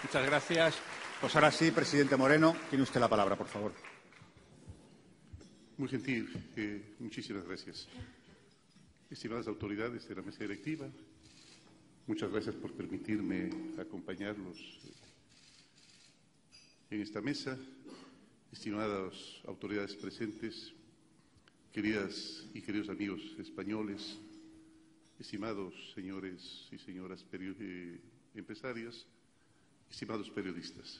Muchas gracias. Pues ahora sí, presidente Moreno, tiene usted la palabra, por favor. Muy gentil, muchísimas gracias. Estimadas autoridades de la mesa directiva, muchas gracias por permitirme acompañarlos en esta mesa. Estimadas autoridades presentes, queridas y queridos amigos españoles, estimados señores y señoras empresarias, estimados periodistas.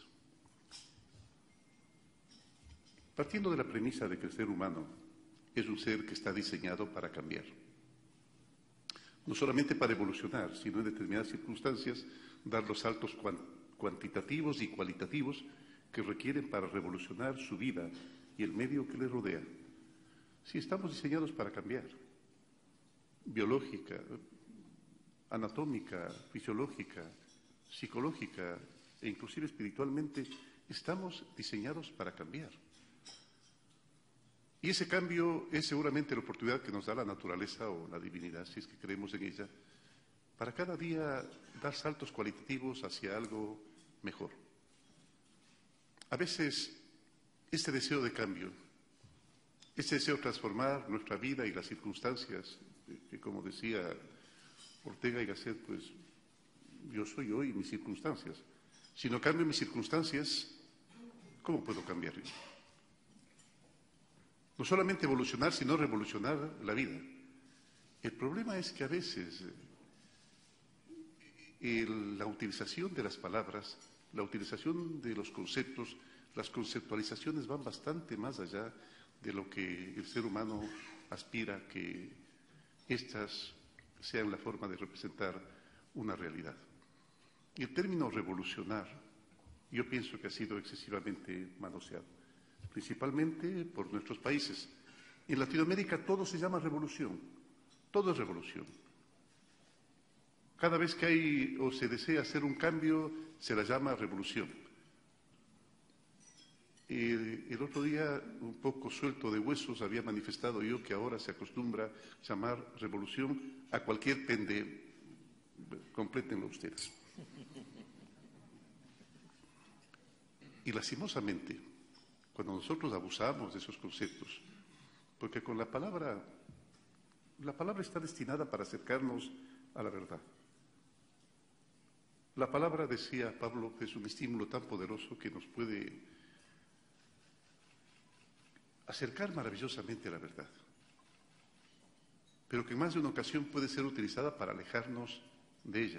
Partiendo de la premisa de que el ser humano es un ser que está diseñado para cambiar, no solamente para evolucionar, sino en determinadas circunstancias dar los saltos cuantitativos y cualitativos que requieren para revolucionar su vida y el medio que le rodea. Si estamos diseñados para cambiar, biológica, anatómica, fisiológica, psicológica e inclusive espiritualmente, estamos diseñados para cambiar. Y ese cambio es seguramente la oportunidad que nos da la naturaleza o la divinidad, si es que creemos en ella, para cada día dar saltos cualitativos hacia algo mejor. A veces, este deseo de cambio, este deseo de transformar nuestra vida y las circunstancias, que como decía Ortega y Gasset, pues yo soy hoy mis circunstancias. Si no cambio mis circunstancias, ¿cómo puedo cambiar yo? No solamente evolucionar, sino revolucionar la vida. El problema es que a veces la utilización de las palabras, la utilización de los conceptos, las conceptualizaciones van bastante más allá de lo que el ser humano aspira a que éstas sean la forma de representar una realidad. Y el término revolucionar, yo pienso que ha sido excesivamente manoseado, principalmente por nuestros países. En Latinoamérica todo se llama revolución, todo es revolución. Cada vez que hay o se desea hacer un cambio, se la llama revolución. El otro día, un poco suelto de huesos, había manifestado yo que ahora se acostumbra llamar revolución a cualquier complétenlo ustedes. Y lastimosamente, cuando nosotros abusamos de esos conceptos, porque con la palabra está destinada para acercarnos a la verdad. La palabra, decía Pablo, es un estímulo tan poderoso que nos puede acercar maravillosamente a la verdad, pero que en más de una ocasión puede ser utilizada para alejarnos de ella.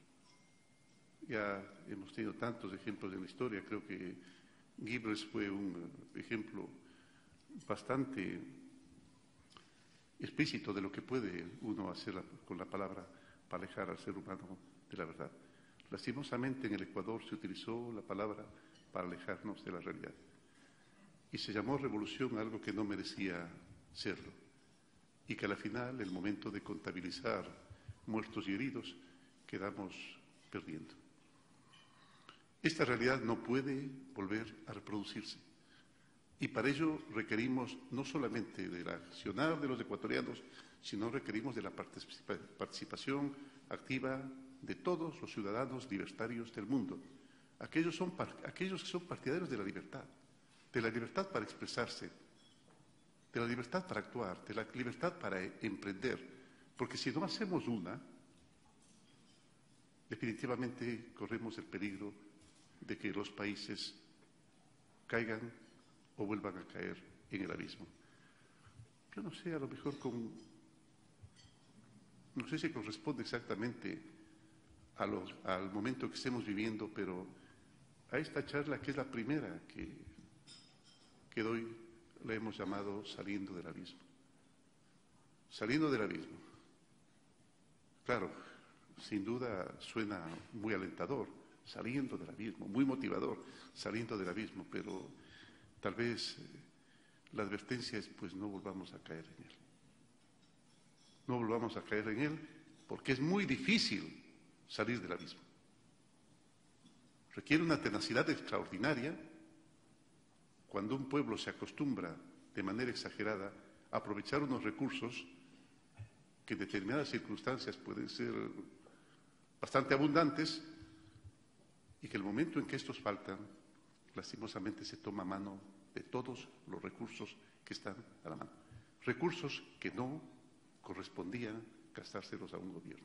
Ya hemos tenido tantos ejemplos en la historia, creo que Goebbels fue un ejemplo bastante explícito de lo que puede uno hacer con la palabra para alejar al ser humano de la verdad. Lastimosamente en el Ecuador se utilizó la palabra para alejarnos de la realidad. Y se llamó revolución algo que no merecía serlo. Y que al final, el momento de contabilizar muertos y heridos, quedamos perdiendo. Esta realidad no puede volver a reproducirse. Y para ello requerimos no solamente del accionar de los ecuatorianos, sino requerimos de la participación activa de todos los ciudadanos libertarios del mundo. Aquellos que son partidarios de la libertad para expresarse, de la libertad para actuar, de la libertad para emprender. Porque si no hacemos una, definitivamente corremos el peligro de que los países caigan o vuelvan a caer en el abismo. Yo no sé, a lo mejor no sé si corresponde exactamente al momento que estemos viviendo, pero a esta charla, que es la primera que doy, la hemos llamado Saliendo del Abismo. Saliendo del abismo. Claro, sin duda suena muy alentador, saliendo del abismo, muy motivador, saliendo del abismo, pero tal vez la advertencia es, pues no volvamos a caer en él. No volvamos a caer en él porque es muy difícil salir del abismo. Requiere una tenacidad extraordinaria cuando un pueblo se acostumbra de manera exagerada a aprovechar unos recursos que en determinadas circunstancias pueden ser bastante abundantes, y que el momento en que estos faltan, lastimosamente se toma mano de todos los recursos que están a la mano. Recursos que no correspondían gastárselos a un gobierno.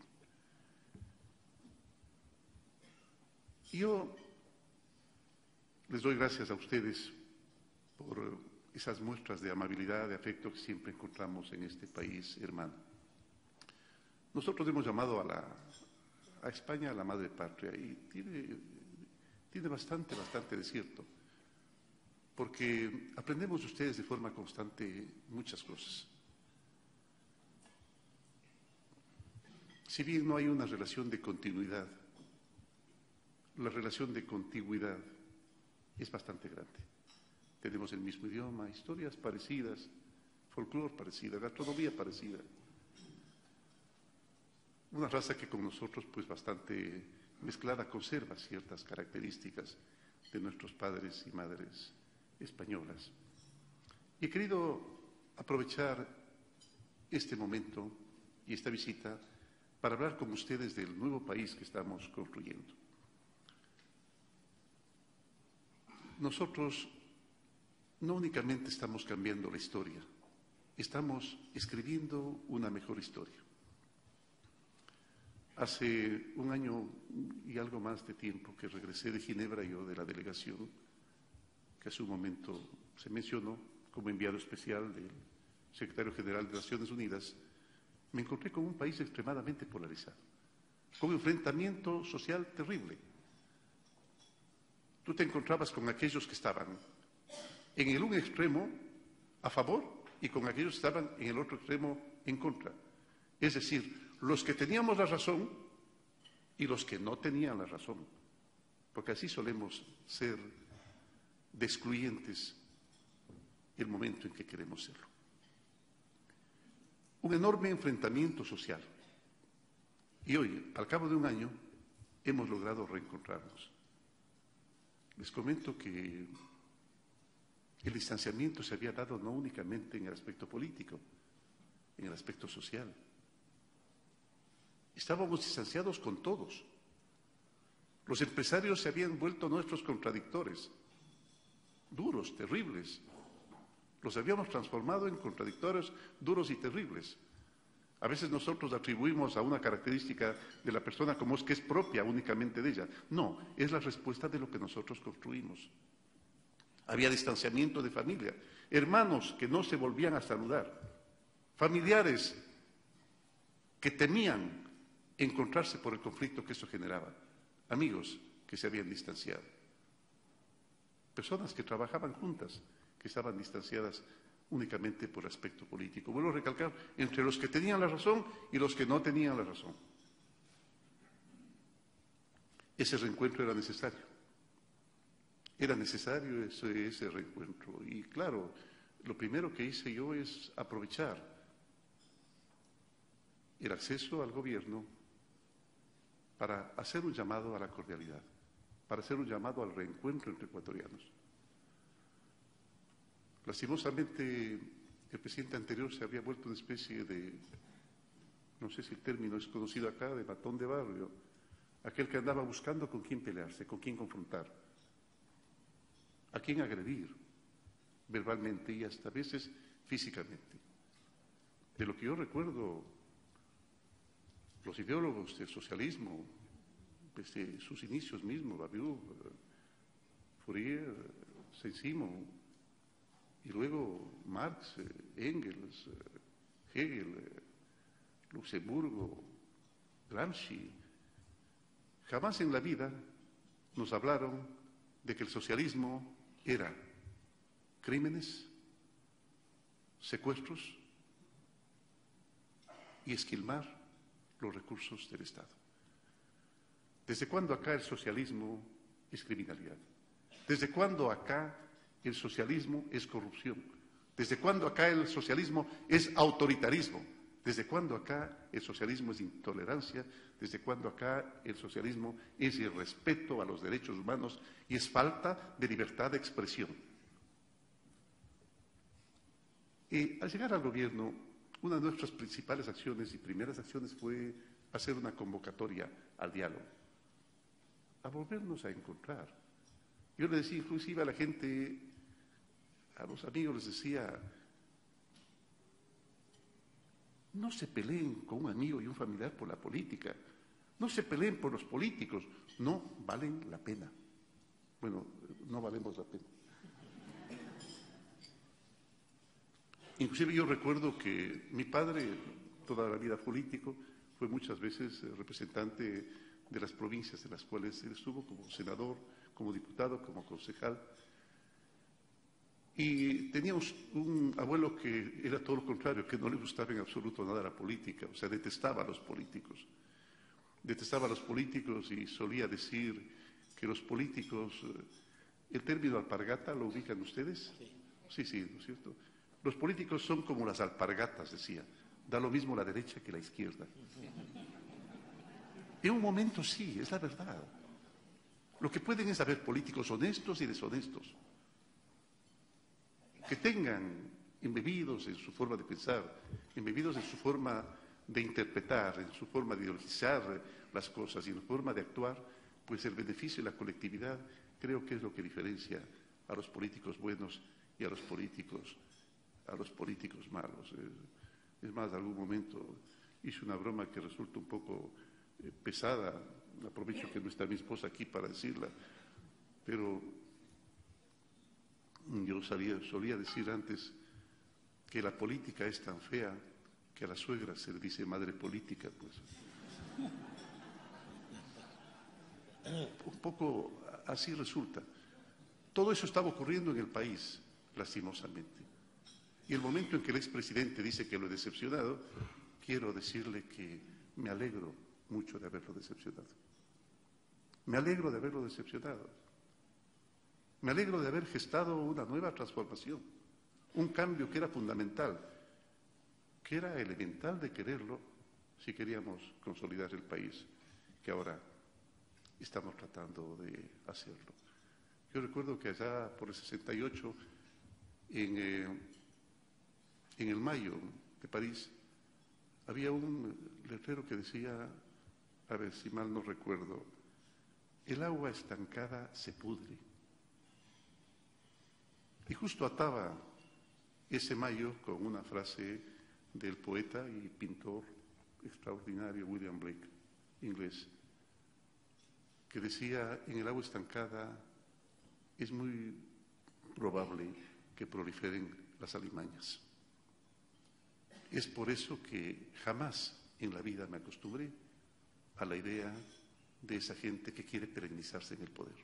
Yo les doy gracias a ustedes por esas muestras de amabilidad, de afecto que siempre encontramos en este país hermano. Nosotros hemos llamado a España la madre patria y tiene bastante de cierto, porque aprendemos de ustedes de forma constante muchas cosas. Si bien no hay una relación de continuidad, la relación de contigüidad es bastante grande. Tenemos el mismo idioma, historias parecidas, folclore parecido, gastronomía parecida. Una raza que con nosotros, pues bastante mezclada, conserva ciertas características de nuestros padres y madres españolas. Y he querido aprovechar este momento y esta visita para hablar con ustedes del nuevo país que estamos construyendo. Nosotros no únicamente estamos cambiando la historia, estamos escribiendo una mejor historia. Hace un año y algo más de tiempo que regresé de Ginebra, yo de la delegación, que hace un momento se mencionó como enviado especial del secretario general de Naciones Unidas, me encontré con un país extremadamente polarizado, con un enfrentamiento social terrible. Tú te encontrabas con aquellos que estaban en el un extremo a favor y con aquellos que estaban en el otro extremo en contra. Es decir, los que teníamos la razón y los que no tenían la razón, porque así solemos ser de excluyentes el momento en que queremos serlo. Un enorme enfrentamiento social. Y hoy, al cabo de un año, hemos logrado reencontrarnos. Les comento que el distanciamiento se había dado no únicamente en el aspecto político, en el aspecto social. Estábamos distanciados con todos. Los empresarios se habían vuelto nuestros contradictores, duros, terribles. Los habíamos transformado en contradictores duros y terribles. A veces nosotros atribuimos a una característica de la persona como es que es propia únicamente de ella. No, es la respuesta de lo que nosotros construimos. Había distanciamiento de familia, hermanos que no se volvían a saludar, familiares que temían encontrarse por el conflicto que eso generaba, amigos que se habían distanciado, personas que trabajaban juntas, que estaban distanciadas únicamente por aspecto político. Vuelvo a recalcar, entre los que tenían la razón y los que no tenían la razón. Ese reencuentro era necesario. Era necesario ese reencuentro. Y claro, lo primero que hice yo es aprovechar el acceso al gobierno para hacer un llamado a la cordialidad, para hacer un llamado al reencuentro entre ecuatorianos. Lastimosamente, el presidente anterior se había vuelto una especie de, no sé si el término es conocido acá, de matón de barrio, aquel que andaba buscando con quién pelearse, con quién confrontar, a quién agredir verbalmente y hasta a veces físicamente. De lo que yo recuerdo, los ideólogos del socialismo, desde sus inicios mismos, Badiou, Fourier, Saint-Simon, y luego Marx, Engels, Hegel, Luxemburgo, Gramsci, jamás en la vida nos hablaron de que el socialismo era crímenes, secuestros y esquilmar los recursos del Estado. ¿Desde cuándo acá el socialismo es criminalidad? ¿Desde cuándo acá el socialismo es corrupción? ¿Desde cuándo acá el socialismo es autoritarismo? ¿Desde cuándo acá el socialismo es intolerancia? ¿Desde cuándo acá el socialismo es irrespeto a los derechos humanos y es falta de libertad de expresión? Al llegar al gobierno, una de nuestras principales acciones y primeras acciones fue hacer una convocatoria al diálogo. a volvernos a encontrar. Yo le decía inclusive a la gente, a los amigos les decía, no se peleen con un amigo y un familiar por la política, no se peleen por los políticos, no valen la pena. Bueno, no valemos la pena. Inclusive yo recuerdo que mi padre, toda la vida político, fue muchas veces representante de las provincias en las cuales él estuvo como senador, como diputado, como concejal. Y teníamos un abuelo que era todo lo contrario, que no le gustaba en absoluto nada la política, o sea, detestaba a los políticos. Detestaba a los políticos y solía decir que los políticos, el término alpargata, ¿lo ubican ustedes? Sí, ¿no es cierto? Los políticos son como las alpargatas, decía, da lo mismo la derecha que la izquierda. En un momento sí, es la verdad. Lo que pueden es haber políticos honestos y deshonestos, que tengan embebidos en su forma de pensar, embebidos en su forma de interpretar, en su forma de ideologizar las cosas y en su forma de actuar, pues el beneficio de la colectividad creo que es lo que diferencia a los políticos buenos y a los políticos malos. Es más, en algún momento hice una broma que resulta un poco pesada, aprovecho que no está mi esposa aquí para decirla, pero yo solía decir antes que la política es tan fea que a la suegra se le dice madre política, pues. Un poco así resulta. Todo eso estaba ocurriendo en el país, lastimosamente. Y el momento en que el expresidente dice que lo he decepcionado, quiero decirle que me alegro mucho de haberlo decepcionado. Me alegro de haberlo decepcionado. Me alegro de haber gestado una nueva transformación, un cambio que era fundamental, que era elemental de quererlo si queríamos consolidar el país, que ahora estamos tratando de hacerlo. Yo recuerdo que allá por el 68, en el Mayo de París, había un letrero que decía, a ver si mal no recuerdo, el agua estancada se pudre. Y justo ataba ese Mayo con una frase del poeta y pintor extraordinario William Blake, inglés, que decía, en el agua estancada es muy probable que proliferen las alimañas. Es por eso que jamás en la vida me acostumbré a la idea de esa gente que quiere perennizarse en el poder.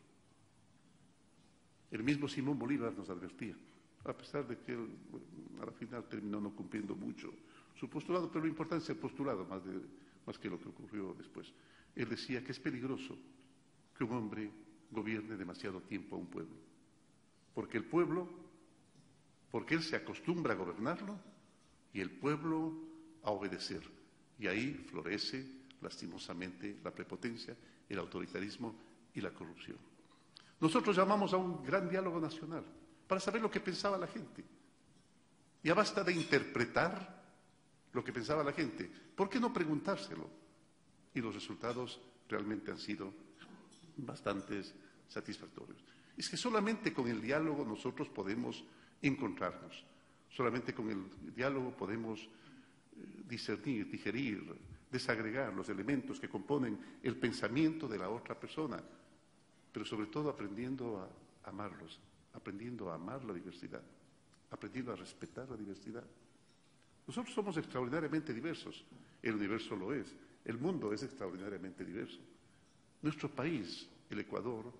El mismo Simón Bolívar nos advertía, a pesar de que él a la final terminó no cumpliendo mucho su postulado, pero lo importante es el postulado más que lo que ocurrió después. Él decía que es peligroso que un hombre gobierne demasiado tiempo a un pueblo, porque él se acostumbra a gobernarlo y el pueblo a obedecer. Y ahí florece, lastimosamente, la prepotencia, el autoritarismo y la corrupción. Nosotros llamamos a un gran diálogo nacional para saber lo que pensaba la gente. Ya basta de interpretar lo que pensaba la gente. ¿Por qué no preguntárselo? Y los resultados realmente han sido bastante satisfactorios. Es que solamente con el diálogo nosotros podemos encontrarnos. Solamente con el diálogo podemos discernir, digerir, desagregar los elementos que componen el pensamiento de la otra persona, pero sobre todo aprendiendo a amarlos, aprendiendo a amar la diversidad, aprendiendo a respetar la diversidad. Nosotros somos extraordinariamente diversos, el universo lo es, el mundo es extraordinariamente diverso. Nuestro país, el Ecuador,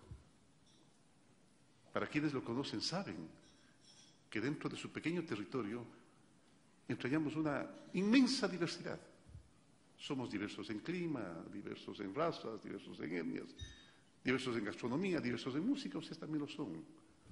para quienes lo conocen saben que dentro de su pequeño territorio entrañamos una inmensa diversidad. Somos diversos en clima, diversos en razas, diversos en etnias, diversos en gastronomía, diversos en música, ustedes también lo son.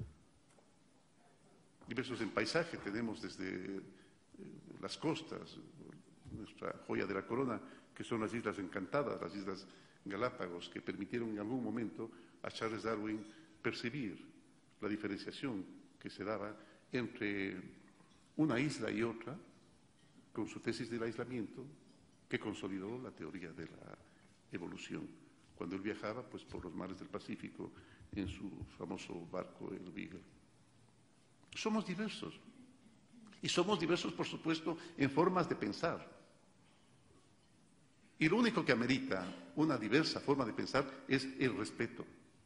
Diversos en paisaje, tenemos desde las costas, nuestra joya de la corona, que son las Islas Encantadas, las Islas Galápagos, que permitieron en algún momento a Charles Darwin percibir la diferenciación que se daba entre una isla y otra, con su tesis del aislamiento, que consolidó la teoría de la evolución. cuando él viajaba pues, por los mares del Pacífico en su famoso barco, el Beagle. Somos diversos. Y somos diversos, por supuesto, en formas de pensar. Y lo único que amerita una diversa forma de pensar es el respeto.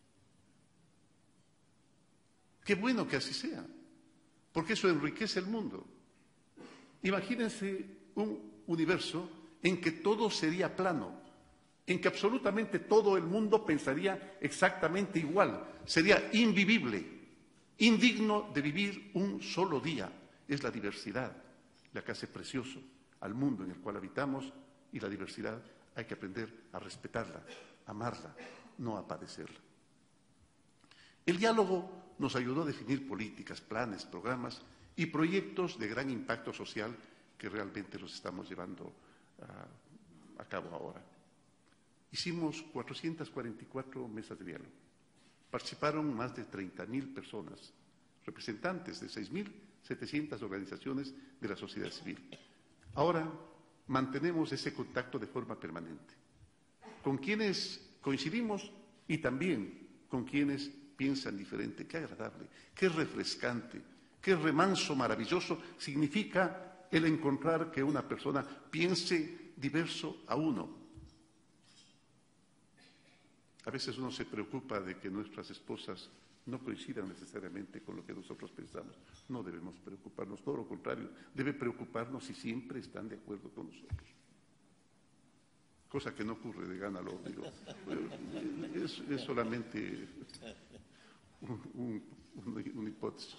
Qué bueno que así sea, porque eso enriquece el mundo. Imagínense un universo en que todo sería plano, en que absolutamente todo el mundo pensaría exactamente igual, sería invivible, indigno de vivir un solo día. Es la diversidad la que hace precioso al mundo en el cual habitamos, y la diversidad hay que aprender a respetarla, amarla, no a padecerla. El diálogo nos ayudó a definir políticas, planes, programas y proyectos de gran impacto social que realmente los estamos llevando a cabo ahora. Hicimos 444 mesas de diálogo. Participaron más de 30.000 personas, representantes de 6.700 organizaciones de la sociedad civil. Ahora mantenemos ese contacto de forma permanente, con quienes coincidimos y también con quienes piensan diferente. Qué agradable, qué refrescante, qué remanso maravilloso significa el encontrar que una persona piense diverso a uno. A veces uno se preocupa de que nuestras esposas no coincidan necesariamente con lo que nosotros pensamos. No debemos preocuparnos, todo lo contrario, debe preocuparnos si siempre están de acuerdo con nosotros. Cosa que no ocurre de gana, lo digo. Es solamente una hipótesis.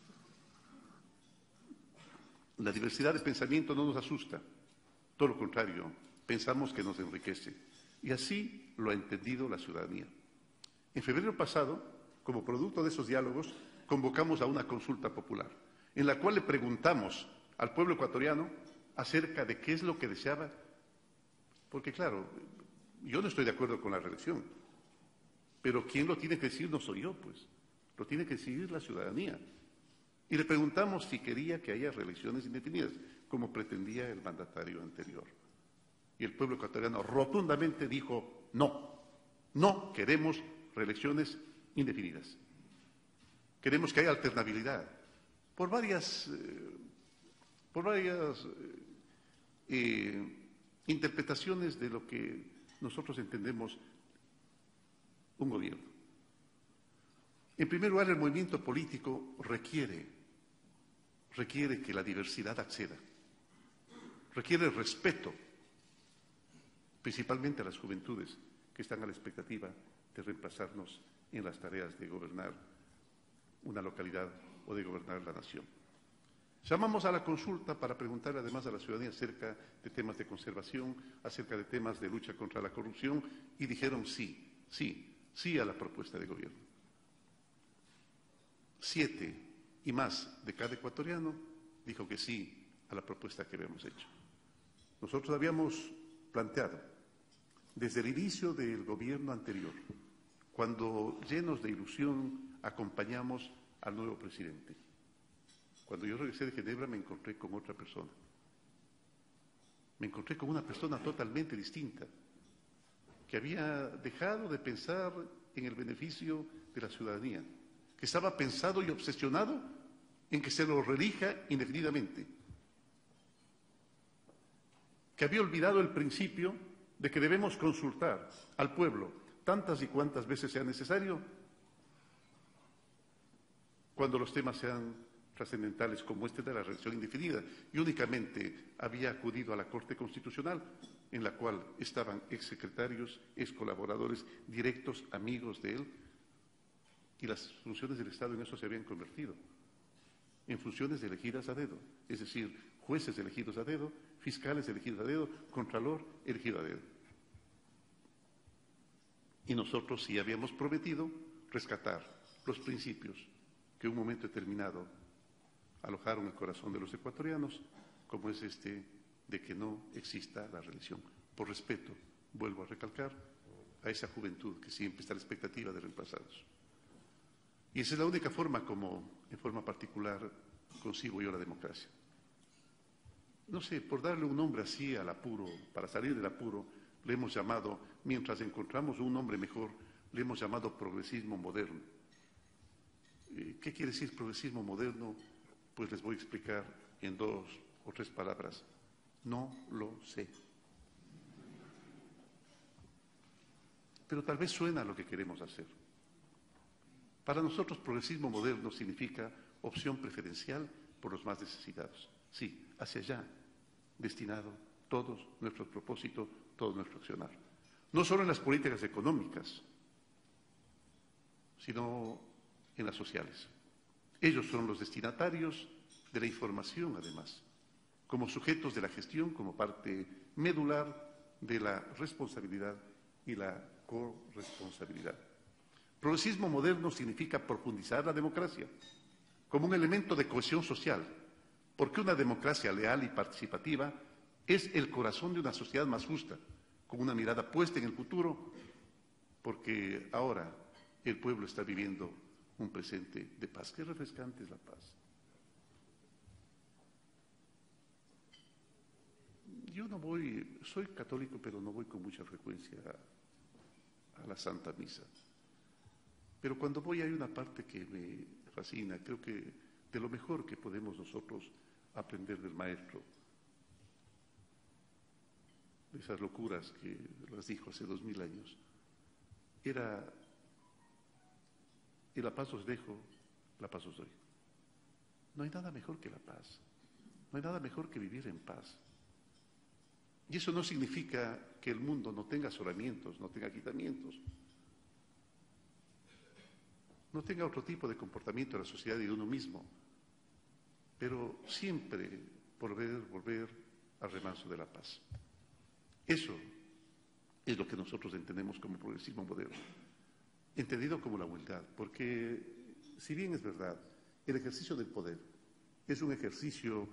La diversidad de pensamiento no nos asusta, todo lo contrario, pensamos que nos enriquece. Y así lo ha entendido la ciudadanía. En febrero pasado, como producto de esos diálogos, convocamos a una consulta popular, en la cual le preguntamos al pueblo ecuatoriano acerca de qué es lo que deseaba, porque claro, yo no estoy de acuerdo con la reelección, pero quien lo tiene que decir no soy yo, pues, lo tiene que decidir la ciudadanía. Y le preguntamos si quería que haya reelecciones indefinidas, como pretendía el mandatario anterior. Y el pueblo ecuatoriano rotundamente dijo no, no queremos reelecciones indefinidas. Queremos que haya alternabilidad por varias interpretaciones de lo que nosotros entendemos un gobierno. En primer lugar, el movimiento político requiere que la diversidad acceda, requiere respeto, principalmente a las juventudes que están a la expectativa de reemplazarnos en las tareas de gobernar una localidad o de gobernar la nación. Llamamos a la consulta para preguntar además a la ciudadanía acerca de temas de conservación, acerca de temas de lucha contra la corrupción, y dijeron sí a la propuesta de gobierno. 7 y más de cada ecuatoriano dijo que sí a la propuesta que habíamos hecho. Nosotros habíamos planteado desde el inicio del gobierno anterior, cuando llenos de ilusión acompañamos al nuevo presidente. Cuando yo regresé de Ginebra me encontré con otra persona. Me encontré con una persona totalmente distinta, que había dejado de pensar en el beneficio de la ciudadanía, que estaba pensado y obsesionado en que se lo reelija indefinidamente, que había olvidado el principio de que debemos consultar al pueblo tantas y cuantas veces sea necesario cuando los temas sean trascendentales como este de la reelección indefinida, y únicamente había acudido a la Corte Constitucional, en la cual estaban exsecretarios, excolaboradores directos, amigos de él, y las funciones del Estado en eso se habían convertido en funciones elegidas a dedo, es decir, jueces elegidos a dedo, fiscales elegidos a dedo, contralor elegido a dedo. Y nosotros sí habíamos prometido rescatar los principios que en un momento determinado alojaron el corazón de los ecuatorianos, como es este de que no exista la reelección. Por respeto, vuelvo a recalcar, a esa juventud que siempre está a la expectativa de reemplazados. Y esa es la única forma como, en forma particular, concibo yo la democracia. No sé, por darle un nombre así al apuro, para salir del apuro, le hemos llamado, mientras encontramos un nombre mejor, le hemos llamado progresismo moderno. ¿Qué quiere decir progresismo moderno? Pues les voy a explicar en 2 o 3 palabras. No lo sé. Pero tal vez suena a lo que queremos hacer. Para nosotros, progresismo moderno significa opción preferencial por los más necesitados. Sí, hacia allá, destinado todos nuestros propósitos, todo nuestro accionar. No solo en las políticas económicas, sino en las sociales. Ellos son los destinatarios de la información, además, como sujetos de la gestión, como parte medular de la responsabilidad y la corresponsabilidad. Progresismo moderno significa profundizar la democracia como un elemento de cohesión social, porque una democracia leal y participativa es el corazón de una sociedad más justa, con una mirada puesta en el futuro, porque ahora el pueblo está viviendo un presente de paz. Qué refrescante es la paz. Yo no voy, soy católico, pero no voy con mucha frecuencia a la Santa Misa. Pero cuando voy hay una parte que me fascina, creo que de lo mejor que podemos nosotros aprender del Maestro, de esas locuras que las dijo hace 2000 años, era: y la paz os dejo, la paz os doy. No hay nada mejor que la paz, no hay nada mejor que vivir en paz. Y eso no significa que el mundo no tenga asolamientos, no tenga quitamientos, no tenga otro tipo de comportamiento de la sociedad y de uno mismo, pero siempre volver al remanso de la paz. Eso es lo que nosotros entendemos como progresismo moderno, entendido como la humildad, porque si bien es verdad, el ejercicio del poder es un ejercicio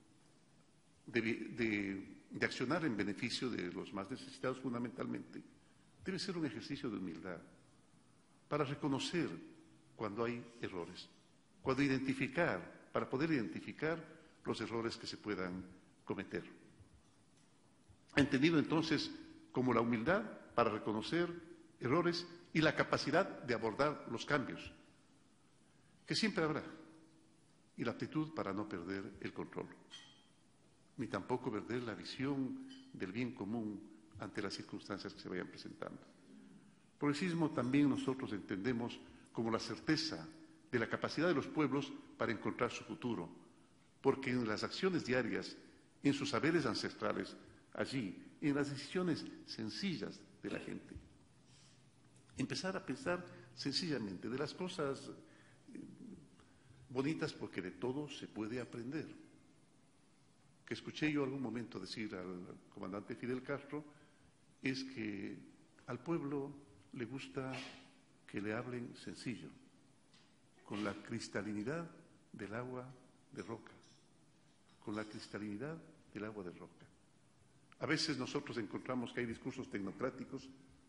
de accionar en beneficio de los más necesitados fundamentalmente, debe ser un ejercicio de humildad para reconocer cuando hay errores, para poder identificar los errores que se puedan cometer. Entendido entonces como la humildad para reconocer errores y la capacidad de abordar los cambios, que siempre habrá, y la aptitud para no perder el control, ni tampoco perder la visión del bien común ante las circunstancias que se vayan presentando. Progresismo también nosotros entendemos como la certeza de la capacidad de los pueblos para encontrar su futuro, porque en las acciones diarias, en sus saberes ancestrales, allí, en las decisiones sencillas de la gente, empezar a pensar sencillamente de las cosas bonitas, porque de todo se puede aprender. Que escuché yo algún momento decir al comandante Fidel Castro es que al pueblo le gusta que le hablen sencillo, con la cristalinidad del agua de roca, con la cristalinidad del agua de roca. A veces nosotros encontramos que hay discursos tecnocráticos.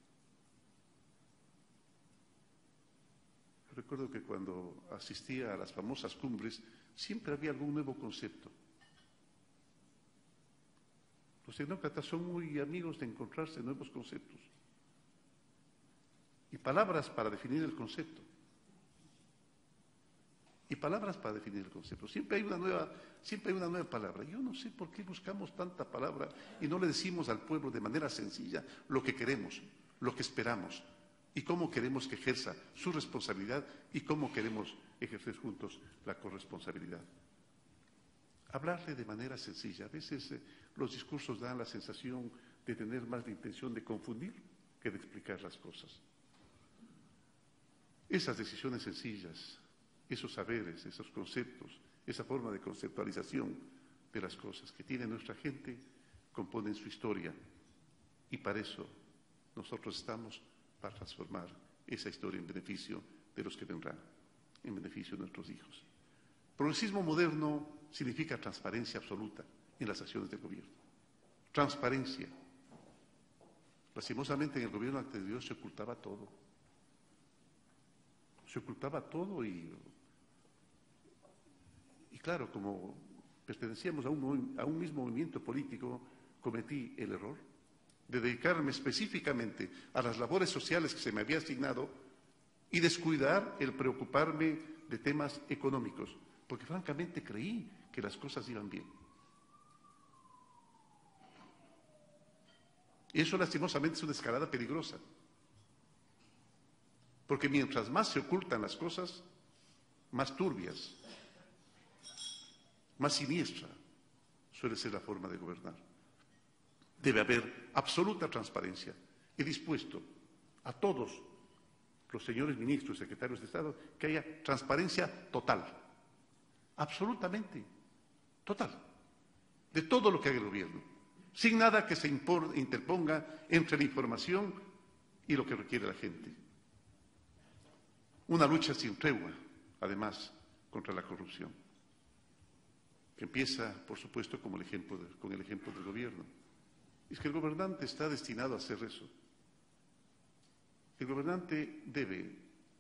Recuerdo que cuando asistía a las famosas cumbres, siempre había algún nuevo concepto. Los tecnócratas son muy amigos de encontrarse nuevos conceptos y palabras para definir el concepto. Siempre hay una nueva palabra. Yo no sé por qué buscamos tanta palabra y no le decimos al pueblo de manera sencilla lo que queremos, lo que esperamos y cómo queremos que ejerza su responsabilidad y cómo queremos ejercer juntos la corresponsabilidad. Hablarle de manera sencilla. A veces los discursos dan la sensación de tener más la intención de confundir que de explicar las cosas. Esas decisiones sencillas, esos saberes, esos conceptos, esa forma de conceptualización de las cosas que tiene nuestra gente, componen su historia. Y para eso nosotros estamos para transformar esa historia en beneficio de los que vendrán, en beneficio de nuestros hijos. Progresismo moderno significa transparencia absoluta en las acciones del gobierno. Transparencia. Lastimosamente en el gobierno anterior se ocultaba todo. Y claro, como pertenecíamos a un mismo movimiento político, cometí el error de dedicarme específicamente a las labores sociales que se me había asignado y descuidar el preocuparme de temas económicos, porque francamente creí que las cosas iban bien. Y eso lastimosamente es una escalada peligrosa, porque mientras más se ocultan las cosas, más turbias, más siniestra suele ser la forma de gobernar. Debe haber absoluta transparencia. He dispuesto a todos los señores ministros y secretarios de Estado que haya transparencia total, absolutamente total, de todo lo que haga el gobierno, sin nada que se interponga entre la información y lo que requiere la gente. Una lucha sin tregua, además, contra la corrupción, que empieza, por supuesto, con el ejemplo del gobierno. Es que el gobernante está destinado a hacer eso. El gobernante debe,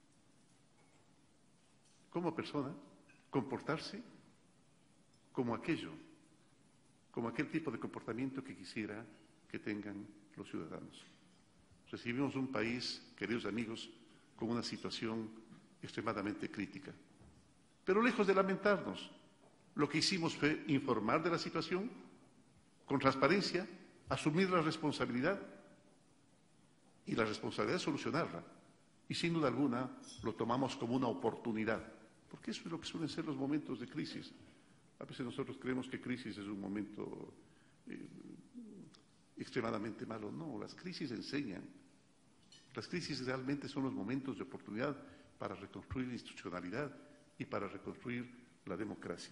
como persona, comportarse como aquel tipo de comportamiento que quisiera que tengan los ciudadanos. Recibimos un país, queridos amigos, con una situación extremadamente crítica. Pero lejos de lamentarnos, lo que hicimos fue informar de la situación con transparencia, asumir la responsabilidad y la responsabilidad de solucionarla. Y sin duda alguna lo tomamos como una oportunidad, porque eso es lo que suelen ser los momentos de crisis. A veces nosotros creemos que crisis es un momento extremadamente malo. No, las crisis enseñan. Las crisis realmente son los momentos de oportunidad para reconstruir la institucionalidad y para reconstruir la democracia.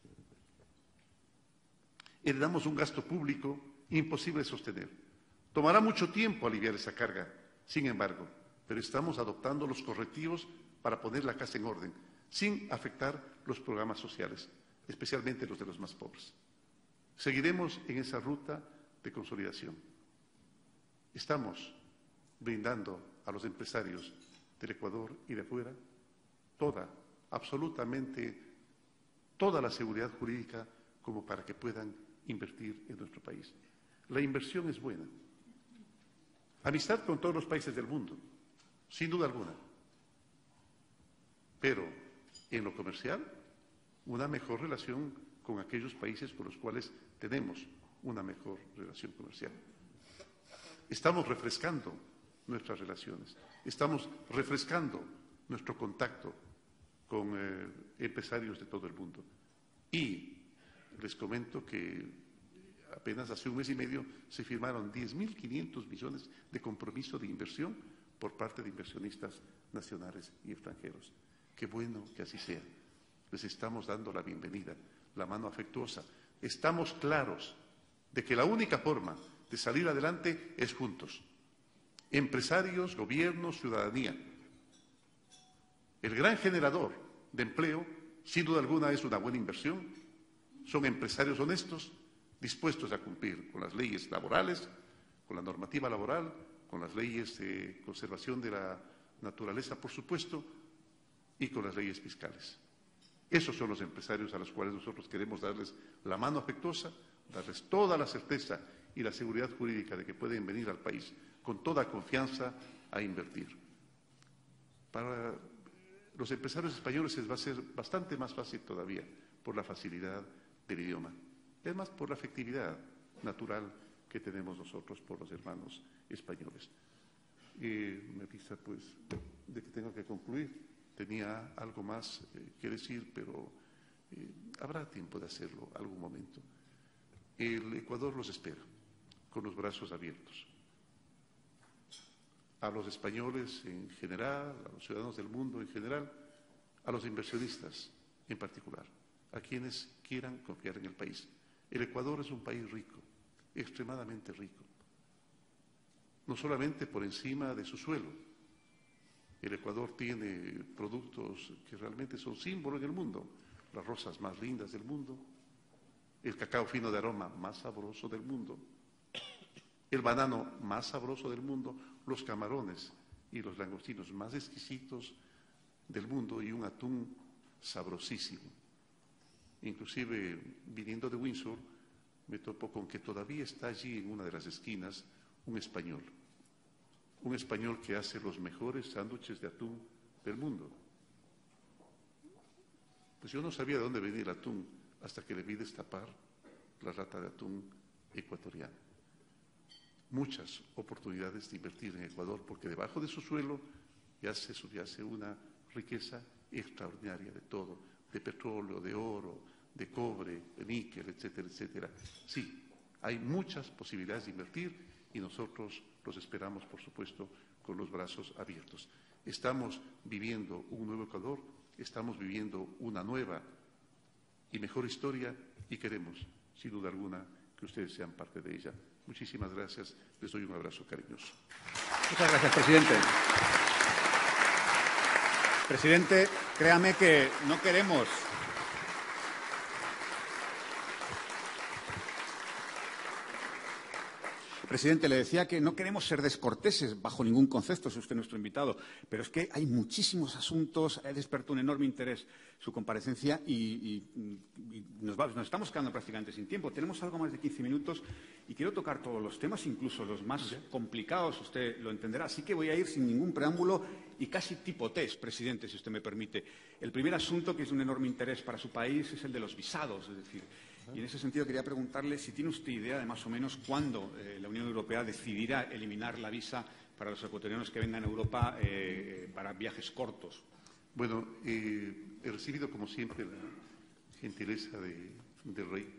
Heredamos un gasto público imposible de sostener. Tomará mucho tiempo aliviar esa carga, sin embargo, pero estamos adoptando los correctivos para poner la casa en orden, sin afectar los programas sociales, especialmente los de los más pobres. Seguiremos en esa ruta de consolidación. Estamos brindando a los empresarios del Ecuador y de afuera absolutamente toda la seguridad jurídica como para que puedan invertir en nuestro país. La inversión es buena. Amistad con todos los países del mundo, sin duda alguna. Pero en lo comercial, una mejor relación con aquellos países con los cuales tenemos una mejor relación comercial. Estamos refrescando nuestras relaciones, estamos refrescando nuestro contacto con empresarios de todo el mundo. Y les comento que apenas hace un mes y medio se firmaron 10.500 millones de compromiso de inversión por parte de inversionistas nacionales y extranjeros. Qué bueno que así sea. Les estamos dando la bienvenida, la mano afectuosa. Estamos claros de que la única forma de salir adelante es juntos. Empresarios, gobiernos, ciudadanía. El gran generador de empleo, sin duda alguna, es una buena inversión. Son empresarios honestos, dispuestos a cumplir con las leyes laborales, con la normativa laboral, con las leyes de conservación de la naturaleza, por supuesto, y con las leyes fiscales. Esos son los empresarios a los cuales nosotros queremos darles la mano afectuosa, darles toda la certeza y la seguridad jurídica de que pueden venir al país con toda confianza a invertir. Para los empresarios españoles va a ser bastante más fácil todavía por la facilidad del idioma. Es más por la afectividad natural que tenemos nosotros por los hermanos españoles. Me avisa pues de que tengo que concluir. Tenía algo más que decir, pero habrá tiempo de hacerlo algún momento. El Ecuador los espera con los brazos abiertos. A los españoles en general, a los ciudadanos del mundo en general, a los inversionistas en particular, a quienes quieran confiar en el país. El Ecuador es un país rico, extremadamente rico, no solamente por encima de su suelo. El Ecuador tiene productos que realmente son símbolo en el mundo, las rosas más lindas del mundo, el cacao fino de aroma más sabroso del mundo, el banano más sabroso del mundo, los camarones y los langostinos más exquisitos del mundo y un atún sabrosísimo. Inclusive, viniendo de Windsor, me topo con que todavía está allí en una de las esquinas un español que hace los mejores sándwiches de atún del mundo. Pues yo no sabía de dónde venía el atún hasta que le vi destapar la lata de atún ecuatoriana. Muchas oportunidades de invertir en Ecuador, porque debajo de su suelo ya se subyace una riqueza extraordinaria de todo, de petróleo, de oro, de cobre, de níquel, etcétera, etcétera. Sí, hay muchas posibilidades de invertir y nosotros los esperamos, por supuesto, con los brazos abiertos. Estamos viviendo un nuevo Ecuador, estamos viviendo una nueva y mejor historia y queremos, sin duda alguna, que ustedes sean parte de ella. Muchísimas gracias. Les doy un abrazo cariñoso. Muchas gracias, presidente. Presidente, créame que no queremos... Presidente, le decía que no queremos ser descorteses bajo ningún concepto, es usted nuestro invitado, pero es que hay muchísimos asuntos, ha despertado un enorme interés su comparecencia y nos estamos quedando prácticamente sin tiempo. Tenemos algo más de 15 minutos y quiero tocar todos los temas, incluso los más complicados, usted lo entenderá. Así que voy a ir sin ningún preámbulo y casi tipo test, presidente, si usted me permite. El primer asunto, que es de un enorme interés para su país, es el de los visados, es decir... Y en ese sentido quería preguntarle si tiene usted idea de más o menos cuándo la Unión Europea decidirá eliminar la visa para los ecuatorianos que vengan a Europa para viajes cortos. Bueno, he recibido como siempre la gentileza del rey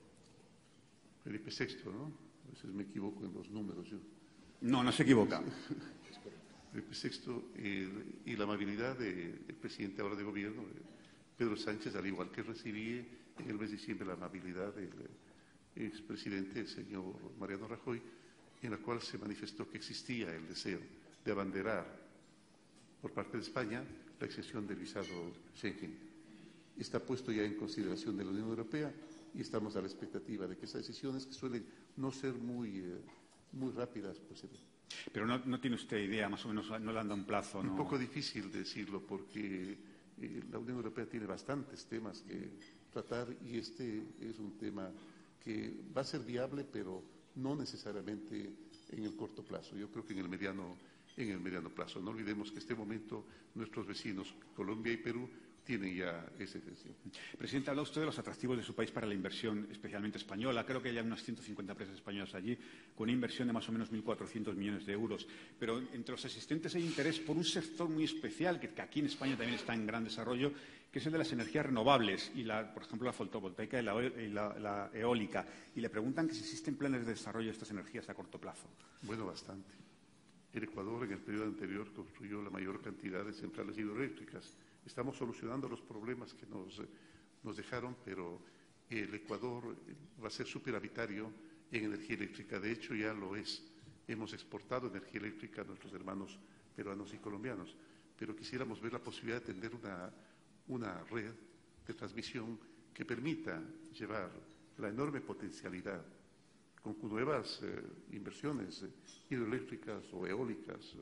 Felipe VI, ¿no? A veces me equivoco en los números yo. No se equivoca. Felipe VI y la amabilidad del presidente ahora de gobierno, Pedro Sánchez, al igual que recibí en el mes de diciembre la amabilidad del expresidente, el señor Mariano Rajoy, en la cual se manifestó que existía el deseo de abanderar por parte de España la exención del visado Schengen. Está puesto ya en consideración de la Unión Europea y estamos a la expectativa de que esas decisiones, que suelen no ser muy rápidas, pues... Pero no tiene usted idea, más o menos, no le anda un plazo, ¿no? Un poco difícil decirlo porque la Unión Europea tiene bastantes temas que tratar y este es un tema que va a ser viable, pero no necesariamente en el corto plazo. Yo creo que en el mediano plazo. No olvidemos que en este momento nuestros vecinos, Colombia y Perú, tienen ya esa exención. Presidente, habla usted de los atractivos de su país para la inversión, especialmente española. Creo que hay unas 150 empresas españolas allí, con una inversión de más o menos 1.400 millones de euros. Pero entre los asistentes hay interés por un sector muy especial, que aquí en España también está en gran desarrollo, que es el de las energías renovables, y por ejemplo, la fotovoltaica y la eólica. Y le preguntan que si existen planes de desarrollo de estas energías a corto plazo. Bueno, bastante. El Ecuador en el periodo anterior construyó la mayor cantidad de centrales hidroeléctricas. Estamos solucionando los problemas que nos dejaron, pero el Ecuador va a ser superavitario en energía eléctrica. De hecho, ya lo es. Hemos exportado energía eléctrica a nuestros hermanos peruanos y colombianos, pero quisiéramos ver la posibilidad de tener una red de transmisión que permita llevar la enorme potencialidad con nuevas inversiones hidroeléctricas o eólicas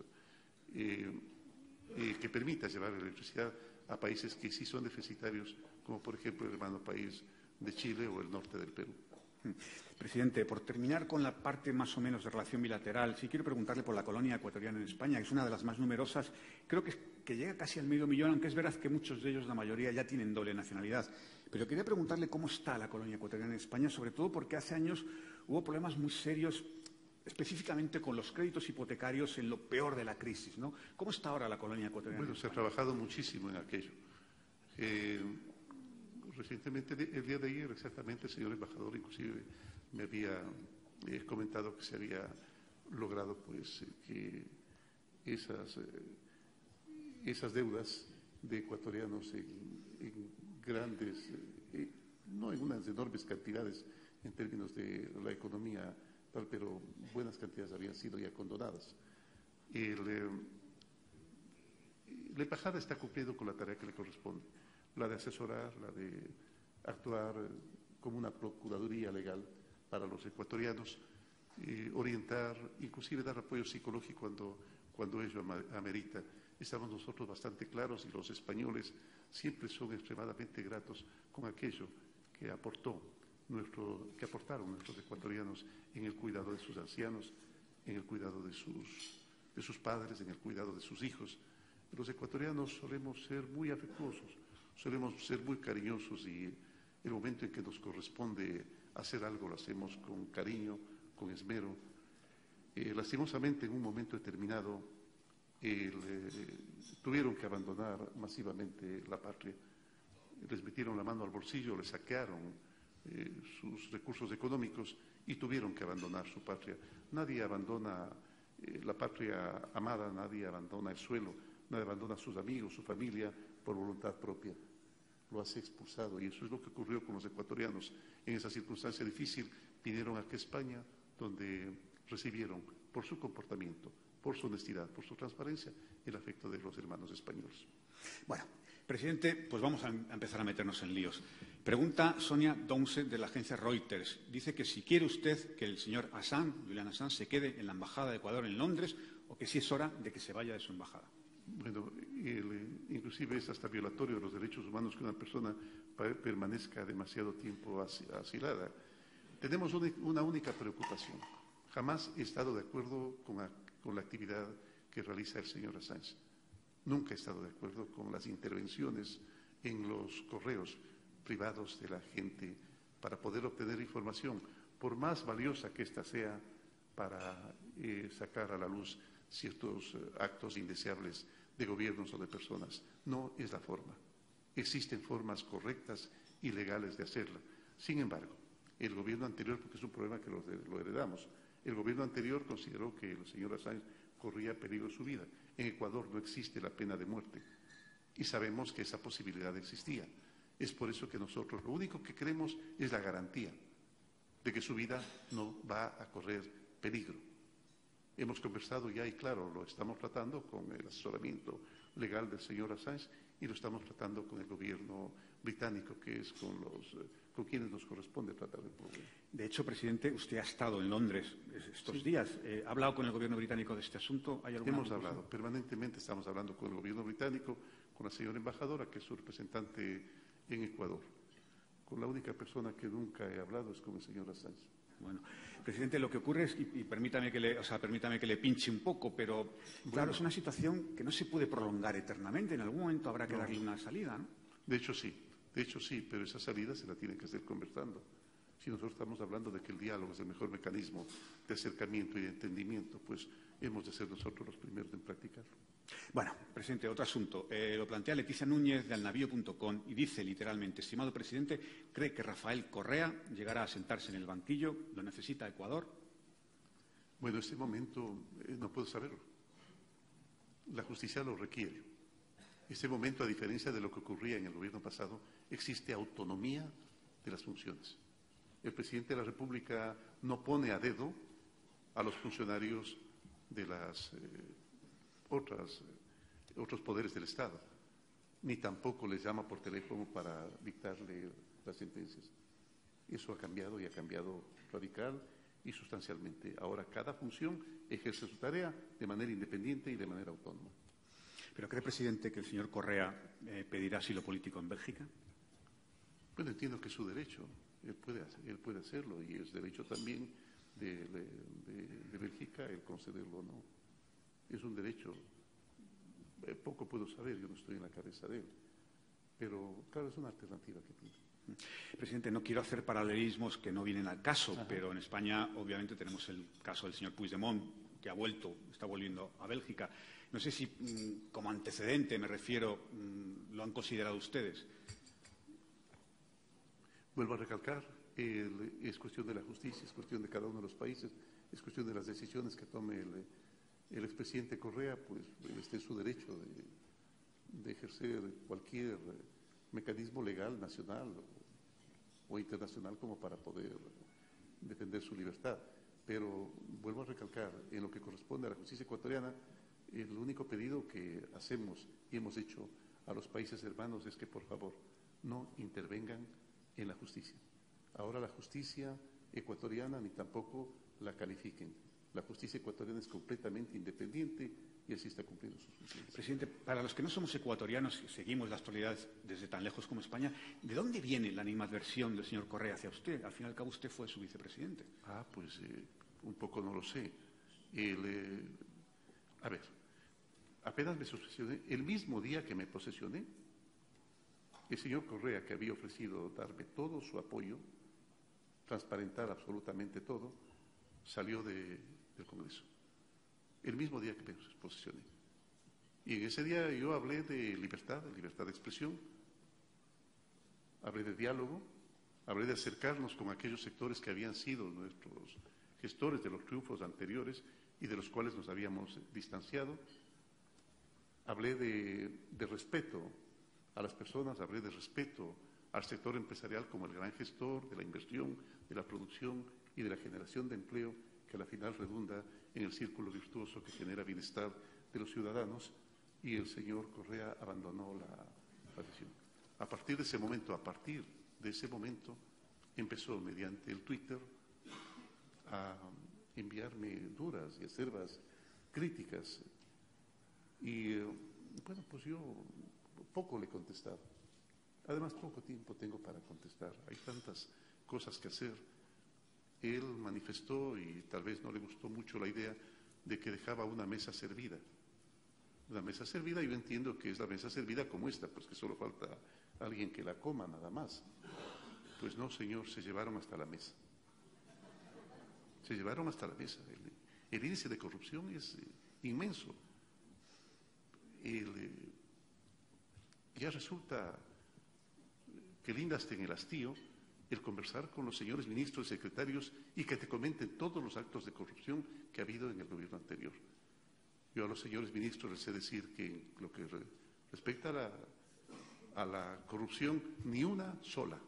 que permita llevar la electricidad a países que sí son deficitarios, como por ejemplo el hermano país de Chile o el norte del Perú. Presidente, por terminar con la parte más o menos de relación bilateral, sí quiero preguntarle por la colonia ecuatoriana en España, que es una de las más numerosas. Creo que llega casi al medio millón, aunque es verdad que muchos de ellos, la mayoría, ya tienen doble nacionalidad. Pero quería preguntarle cómo está la colonia ecuatoriana en España, sobre todo porque hace años hubo problemas muy serios, específicamente con los créditos hipotecarios en lo peor de la crisis, ¿no? ¿Cómo está ahora la colonia ecuatoriana? Bueno, se ha trabajado muchísimo en aquello. Recientemente, el día de ayer, exactamente, el señor embajador inclusive me había comentado que se había logrado pues que esas deudas de ecuatorianos en grandes, no en unas enormes cantidades en términos de la economía tal, pero buenas cantidades habían sido ya condonadas. La embajada está cumpliendo con la tarea que le corresponde, la de asesorar, la de actuar como una procuraduría legal para los ecuatorianos, orientar, inclusive dar apoyo psicológico cuando ello amerita. Estamos nosotros bastante claros y los españoles siempre son extremadamente gratos con aquello que aportaron nuestros ecuatorianos en el cuidado de sus ancianos, en el cuidado de sus padres, en el cuidado de sus hijos. Los ecuatorianos solemos ser muy afectuosos, solemos ser muy cariñosos y el momento en que nos corresponde hacer algo lo hacemos con cariño, con esmero. Lastimosamente, en un momento determinado, tuvieron que abandonar masivamente la patria. Les metieron la mano al bolsillo, les saquearon sus recursos económicos y tuvieron que abandonar su patria. Nadie abandona la patria amada, nadie abandona el suelo, nadie abandona a sus amigos, su familia, por voluntad propia. Lo hace expulsado y eso es lo que ocurrió con los ecuatorianos. En esa circunstancia difícil vinieron aquí a España, donde recibieron por su comportamiento, por su honestidad, por su transparencia, el afecto de los hermanos españoles. Bueno, presidente, pues vamos a empezar a meternos en líos. Pregunta Sonia Dounce de la agencia Reuters. Dice que si quiere usted que el señor Assange, Julian Assange, se quede en la Embajada de Ecuador en Londres o que si es hora de que se vaya de su embajada. Bueno, inclusive es hasta violatorio de los derechos humanos que una persona permanezca demasiado tiempo asilada. Tenemos una única preocupación. Jamás he estado de acuerdo con la actividad que realiza el señor Assange. Nunca he estado de acuerdo con las intervenciones en los correos privados de la gente para poder obtener información, por más valiosa que ésta sea para sacar a la luz ciertos actos indeseables de gobiernos o de personas. No es la forma. Existen formas correctas y legales de hacerla. Sin embargo, el gobierno anterior, porque es un problema que lo heredamos, el gobierno anterior consideró que el señor Assange corría peligro su vida. En Ecuador no existe la pena de muerte y sabemos que esa posibilidad existía. Es por eso que nosotros lo único que queremos es la garantía de que su vida no va a correr peligro. Hemos conversado ya y claro, lo estamos tratando con el asesoramiento legal del señor Assange y lo estamos tratando con el gobierno británico, que es con quienes nos corresponde tratar el problema. De hecho, presidente, usted ha estado en Londres estos días. ¿Ha hablado con el gobierno británico de este asunto? Hemos hablado, permanentemente estamos hablando con el gobierno británico, con la señora embajadora, que es su representante en Ecuador. Con la única persona que nunca he hablado es con el señor Assange. Bueno, presidente, lo que ocurre es, y permítame que le pinche un poco, pero claro, es una situación que no se puede prolongar eternamente. En algún momento habrá que darle una salida, ¿no? De hecho sí, pero esa salida se la tiene que hacer conversando. Si nosotros estamos hablando de que el diálogo es el mejor mecanismo de acercamiento y de entendimiento, pues hemos de ser nosotros los primeros en practicarlo. Bueno, presidente, otro asunto. Lo plantea Leticia Núñez de alnavío.com y dice literalmente: estimado presidente, ¿cree que Rafael Correa llegará a sentarse en el banquillo? ¿Lo necesita Ecuador? Bueno, en este momento no puedo saberlo. La justicia lo requiere. En este momento, a diferencia de lo que ocurría en el gobierno pasado, existe autonomía de las funciones. El presidente de la República no pone a dedo a los funcionarios de las otros poderes del Estado, ni tampoco les llama por teléfono para dictarle las sentencias. Eso ha cambiado y ha cambiado radical y sustancialmente. Ahora cada función ejerce su tarea de manera independiente y de manera autónoma. ¿Pero cree, presidente, que el señor Correa pedirá asilo político en Bélgica? Bueno, entiendo que es su derecho. Él puede hacerlo y es derecho también de Bélgica el concederlo o no. Es un derecho. Poco puedo saber, yo no estoy en la cabeza de él. Pero, claro, es una alternativa que tiene. Presidente, no quiero hacer paralelismos que no vienen al caso, pero en España, obviamente, tenemos el caso del señor Puigdemont, que está volviendo a Bélgica. No sé si, como antecedente, me refiero, lo han considerado ustedes. Vuelvo a recalcar, es cuestión de la justicia, es cuestión de cada uno de los países, es cuestión de las decisiones que tome el expresidente Correa, pues está en su derecho de ejercer cualquier mecanismo legal, nacional o internacional como para poder defender su libertad. Pero vuelvo a recalcar, en lo que corresponde a la justicia ecuatoriana, el único pedido que hacemos y hemos hecho a los países hermanos es que, por favor, no intervengan en la justicia. Ahora la justicia ecuatoriana ni tampoco la califiquen. La justicia ecuatoriana es completamente independiente y así está cumpliendo sus funciones. Presidente, para los que no somos ecuatorianos y seguimos la actualidad desde tan lejos como España, ¿de dónde viene la animadversión del señor Correa hacia usted? Al fin y al cabo usted fue su vicepresidente. Pues un poco no lo sé. A ver, apenas me posesioné, el mismo día que me posesioné, el señor Correa, que había ofrecido darme todo su apoyo, transparentar absolutamente todo, salió del Congreso. El mismo día que me posesioné. Y en ese día yo hablé de libertad de expresión, hablé de diálogo, hablé de acercarnos con aquellos sectores que habían sido nuestros gestores de los triunfos anteriores y de los cuales nos habíamos distanciado. Hablé de respeto a las personas, hablé de respeto al sector empresarial como el gran gestor de la inversión, de la producción y de la generación de empleo, que a la final redunda en el círculo virtuoso que genera bienestar de los ciudadanos, y el señor Correa abandonó la sesión. A partir de ese momento, empezó mediante el Twitter a enviarme duras y acerbas críticas. Y bueno, pues yo poco le he contestado. Además, poco tiempo tengo para contestar. Hay tantas cosas que hacer. Él manifestó, y tal vez no le gustó mucho la idea, de que dejaba una mesa servida. Una mesa servida, yo entiendo que es la mesa servida como esta, pues que solo falta alguien que la coma, nada más. Pues no, señor, se llevaron hasta la mesa. Se llevaron hasta la mesa. El índice de corrupción es inmenso. Ya resulta que linda hasta en el hastío el conversar con los señores ministros y secretarios y que te comenten todos los actos de corrupción que ha habido en el gobierno anterior. Yo a los señores ministros les sé decir que en lo que respecta a la corrupción, ni una sola,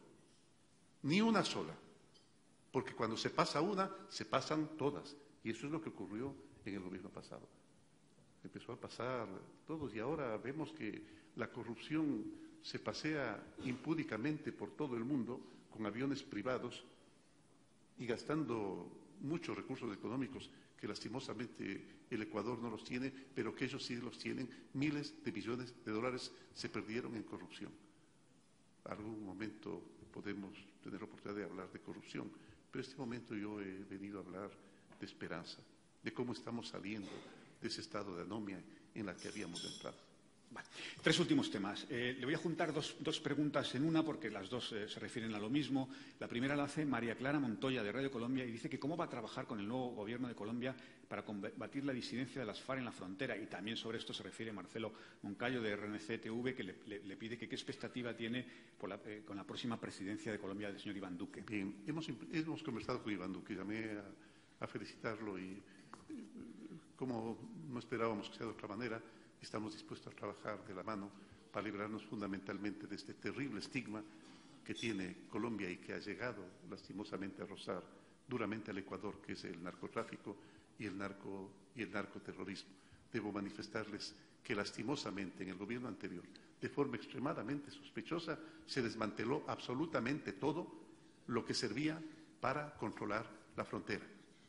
porque cuando se pasa una, se pasan todas, y eso es lo que ocurrió en el gobierno pasado. Empezó a pasar todos y ahora vemos que la corrupción se pasea impúdicamente por todo el mundo con aviones privados y gastando muchos recursos económicos que lastimosamente el Ecuador no los tiene, pero que ellos sí los tienen. Miles de millones de dólares se perdieron en corrupción. Algún momento podemos tener la oportunidad de hablar de corrupción, pero en este momento yo he venido a hablar de esperanza, de cómo estamos saliendo de ese estado de anomia en la que habíamos entrado. Vale. Tres últimos temas. Le voy a juntar dos preguntas en una porque las dos se refieren a lo mismo. La primera la hace María Clara Montoya de Radio Colombia y dice que cómo va a trabajar con el nuevo gobierno de Colombia para combatir la disidencia de las FARC en la frontera. Y también sobre esto se refiere Marcelo Moncayo de RNC-TV, que le pide que qué expectativa tiene con la próxima presidencia de Colombia del señor Iván Duque. Bien, hemos conversado con Iván Duque, llamé a felicitarlo y como no esperábamos que sea de otra manera, estamos dispuestos a trabajar de la mano para librarnos fundamentalmente de este terrible estigma que tiene Colombia y que ha llegado lastimosamente a rozar duramente al Ecuador, que es el narcotráfico y el narcoterrorismo. Debo manifestarles que lastimosamente en el gobierno anterior, de forma extremadamente sospechosa, se desmanteló absolutamente todo lo que servía para controlar la frontera.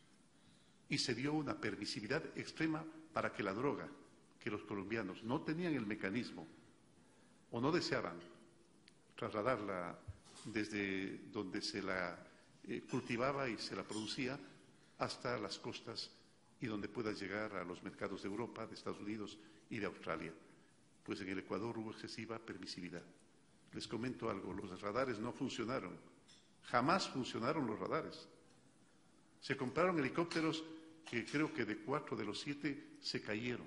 Y se dio una permisividad extrema para que la droga, que los colombianos no tenían el mecanismo o no deseaban trasladarla desde donde se la cultivaba y se la producía hasta las costas y donde pueda llegar a los mercados de Europa, de Estados Unidos y de Australia. Pues en el Ecuador hubo excesiva permisividad. Les comento algo, los radares no funcionaron, jamás funcionaron los radares. Se compraron helicópteros que creo que de 4 de los 7 se cayeron.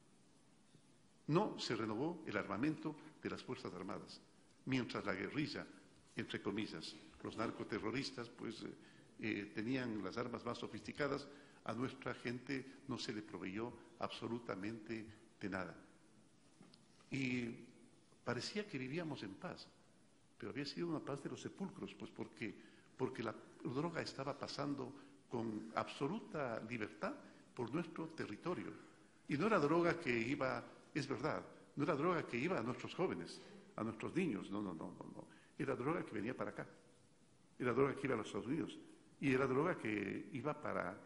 No se renovó el armamento de las Fuerzas Armadas, mientras la guerrilla, entre comillas, los narcoterroristas, pues tenían las armas más sofisticadas, a nuestra gente no se le proveyó absolutamente de nada. Y parecía que vivíamos en paz, pero había sido una paz de los sepulcros, pues porque la droga estaba pasando con absoluta libertad por nuestro territorio. Y no era droga que iba, es verdad, no era droga que iba a nuestros jóvenes, a nuestros niños, no. Era droga que venía para acá, era droga que iba a los Estados Unidos y era droga que iba para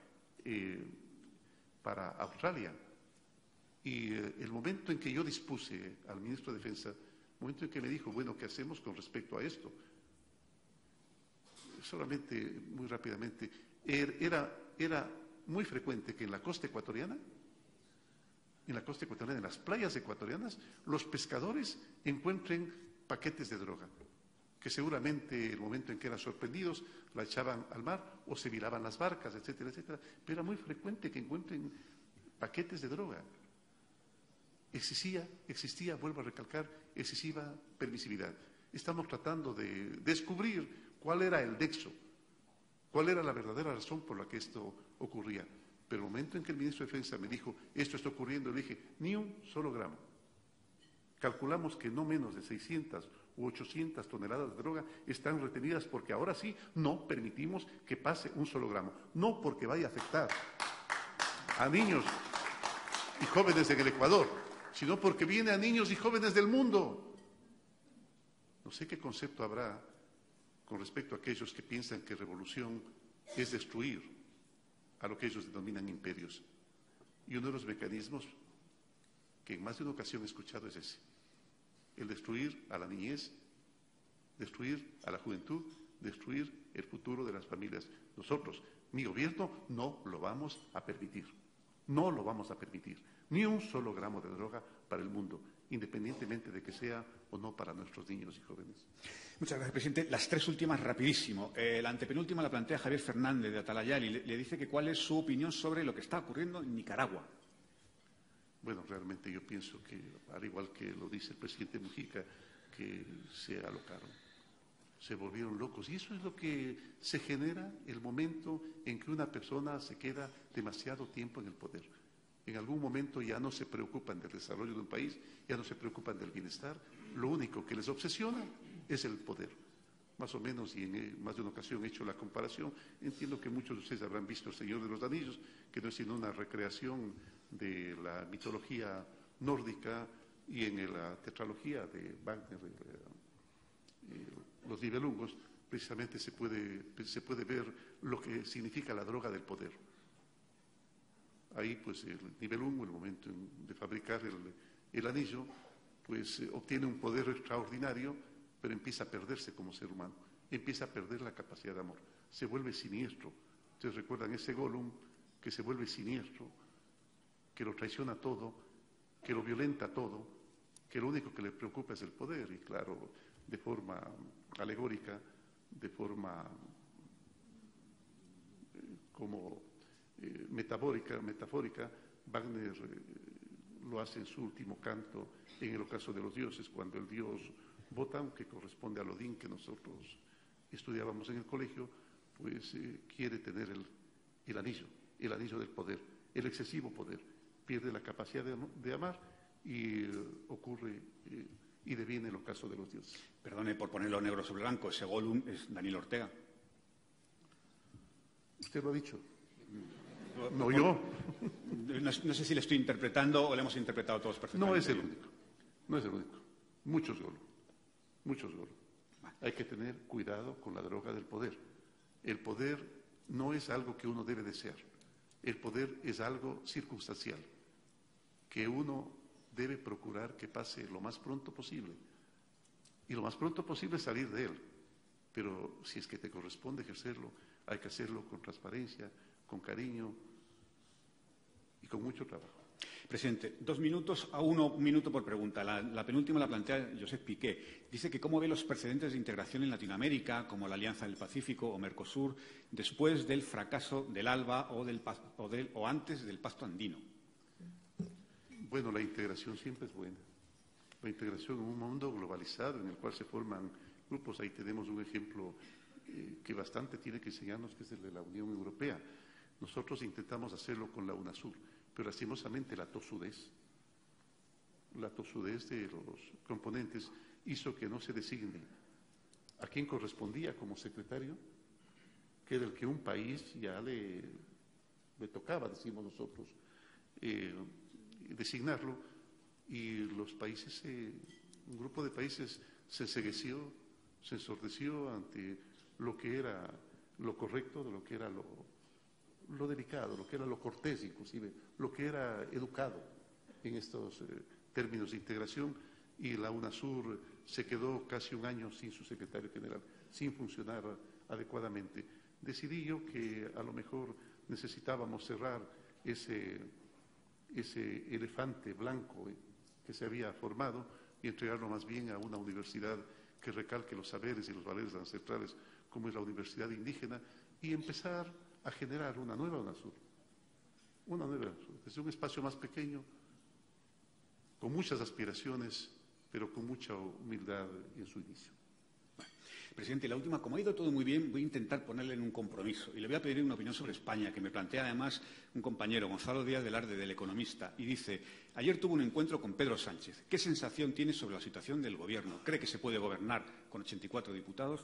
Australia. Y el momento en que yo dispuse al ministro de Defensa, el momento en que me dijo, bueno, ¿qué hacemos con respecto a esto? Solamente, muy rápidamente, era muy frecuente que en la costa ecuatoriana, en las playas ecuatorianas, los pescadores encuentren paquetes de droga, que seguramente el momento en que eran sorprendidos la echaban al mar o se viraban las barcas, etcétera, etcétera. Pero era muy frecuente que encuentren paquetes de droga. Existía, vuelvo a recalcar, excesiva permisividad. Estamos tratando de descubrir cuál era el nexo, cuál era la verdadera razón por la que esto ocurría. Pero el momento en que el ministro de Defensa me dijo, esto está ocurriendo, le dije, ni un solo gramo. Calculamos que no menos de 600 u 800 toneladas de droga están retenidas porque ahora sí no permitimos que pase un solo gramo. No porque vaya a afectar a niños y jóvenes en el Ecuador, sino porque viene a niños y jóvenes del mundo. No sé qué concepto habrá con respecto a aquellos que piensan que revolución es destruir a lo que ellos denominan imperios. Y uno de los mecanismos que en más de una ocasión he escuchado es ese: el destruir a la niñez, destruir a la juventud, destruir el futuro de las familias. Nosotros, mi gobierno, no lo vamos a permitir. No lo vamos a permitir. Ni un solo gramo de droga para el mundo, independientemente de que sea o no para nuestros niños y jóvenes. Muchas gracias, presidente. Las tres últimas, rapidísimo. La antepenúltima la plantea Javier Fernández de Atalayal y le dice que cuál es su opinión sobre lo que está ocurriendo en Nicaragua. Bueno, realmente yo pienso que, al igual que lo dice el presidente Mujica, que se alocaron, se volvieron locos. Y eso es lo que se genera el momento en que una persona se queda demasiado tiempo en el poder. En algún momento ya no se preocupan del desarrollo de un país, ya no se preocupan del bienestar. Lo único que les obsesiona es el poder. Más o menos, y en más de una ocasión he hecho la comparación, entiendo que muchos de ustedes habrán visto El Señor de los Anillos, que no es sino una recreación de la mitología nórdica, y en la tetralogía de Wagner, Los Nibelungos, precisamente se puede ver lo que significa la droga del poder. Ahí, pues, el Nibelungo, en el momento de fabricar el anillo, pues obtiene un poder extraordinario, pero empieza a perderse como ser humano, empieza a perder la capacidad de amor, se vuelve siniestro. Ustedes recuerdan ese Gollum que se vuelve siniestro, que lo traiciona todo, que lo violenta todo, que lo único que le preocupa es el poder. Y claro, de forma alegórica, de forma metafórica, Wagner lo hace en su último canto, en el ocaso de los dioses, cuando el dios Wotan, que corresponde al Odín que nosotros estudiábamos en el colegio, pues quiere tener el anillo del poder, el excesivo poder, pierde la capacidad de amar y ocurre y deviene el ocaso de los dioses. Perdone por ponerlo negro sobre blanco, ese Gollum es Daniel Ortega. Usted lo ha dicho. No yo. No sé si le estoy interpretando o le hemos interpretado todos perfectamente. No es el único. No es el único. Muchos Gollum. Muchos Gollum. Hay que tener cuidado con la droga del poder. El poder no es algo que uno debe desear. El poder es algo circunstancial, que uno debe procurar que pase lo más pronto posible. Y lo más pronto posible salir de él. Pero si es que te corresponde ejercerlo, hay que hacerlo con transparencia, con cariño y con mucho trabajo. Presidente, 2 minutos a 1 minuto por pregunta. La penúltima la plantea Josep Piqué. Dice que cómo ve los precedentes de integración en Latinoamérica, como la Alianza del Pacífico o Mercosur, después del fracaso del ALBA o antes del Pacto Andino. Bueno, la integración siempre es buena. La integración en un mundo globalizado en el cual se forman grupos. Ahí tenemos un ejemplo que bastante tiene que enseñarnos, que es el de la Unión Europea. Nosotros intentamos hacerlo con la UNASUR, pero lastimosamente la tosudez de los componentes hizo que no se designe a quien correspondía como secretario, que era el que un país ya le tocaba, decimos nosotros, designarlo, y los países, un grupo de países se encegueció, se ensordeció ante lo que era lo correcto, de lo que era lo delicado, lo que era lo cortés, inclusive, lo que era educado en estos términos de integración, y la UNASUR se quedó casi un año sin su secretario general, sin funcionar adecuadamente. Decidí yo que a lo mejor necesitábamos cerrar ese elefante blanco que se había formado y entregarlo más bien a una universidad que recalque los saberes y los valores ancestrales, como es la Universidad Indígena, y empezar a generar una nueva UNASUR. Una nueva UNASUR, desde un espacio más pequeño, con muchas aspiraciones, pero con mucha humildad en su inicio. Presidente, la última, como ha ido todo muy bien, voy a intentar ponerle en un compromiso y le voy a pedir una opinión sobre España, que me plantea además un compañero, Gonzalo Díaz Velarde, del Economista, y dice: ayer tuvo un encuentro con Pedro Sánchez. ¿Qué sensación tiene sobre la situación del Gobierno? ¿Cree que se puede gobernar con 84 diputados?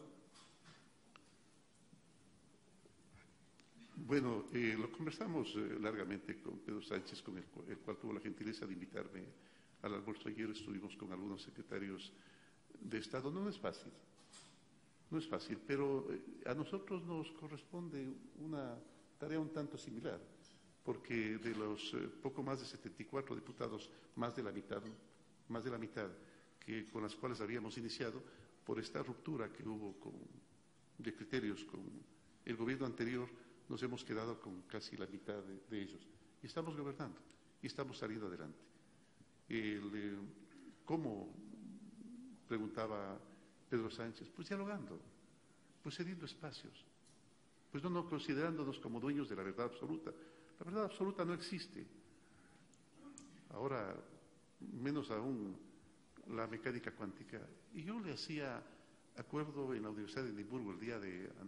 Bueno, lo conversamos largamente con Pedro Sánchez, con el cual tuvo la gentileza de invitarme al almuerzo ayer. Estuvimos con algunos secretarios de Estado. No es fácil. No es fácil, pero a nosotros nos corresponde una tarea un tanto similar, porque de los poco más de 74 diputados, más de la mitad con las cuales habíamos iniciado, por esta ruptura que hubo de criterios con el gobierno anterior, nos hemos quedado con casi la mitad de ellos. Y estamos gobernando, y estamos saliendo adelante. ¿Cómo? Preguntaba Pedro Sánchez. Pues dialogando, pues cediendo espacios, pues no considerándonos como dueños de la verdad absoluta. La verdad absoluta no existe. Ahora, menos aún la mecánica cuántica. Y yo le hacía acuerdo en la Universidad de Edimburgo el día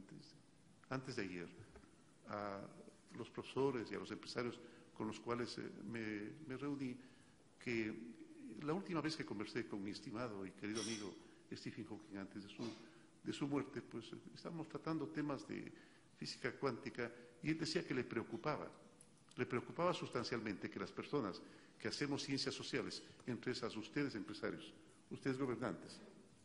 antes de ayer a los profesores y a los empresarios con los cuales me reuní, que la última vez que conversé con mi estimado y querido amigo Stephen Hawking antes de su muerte, pues estábamos tratando temas de física cuántica y él decía que le preocupaba sustancialmente que las personas que hacemos ciencias sociales, entre esas ustedes empresarios, ustedes gobernantes,